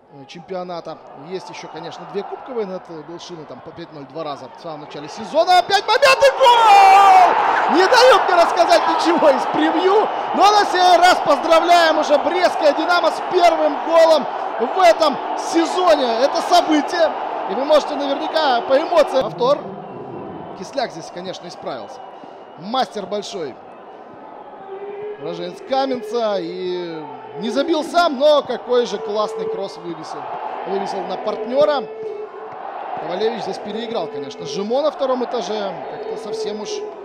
чемпионата. Есть еще, конечно, 2 кубковые над Белшиной, там по 5-0 2 раза в самом начале сезона. Опять момент и гол! Не дают мне рассказать ничего из превью, но на сей раз поздравляем уже Брестское Динамо с первым голом в этом сезоне. Это событие, и вы можете наверняка по эмоциям. Повтор. Кисляк здесь, конечно, исправился. Мастер большой. Уроженец Каменца. И не забил сам, но какой же классный кросс вывесил. Вывесил на партнера. Ковалевич здесь переиграл, конечно. Жимо на втором этаже. Как-то совсем уж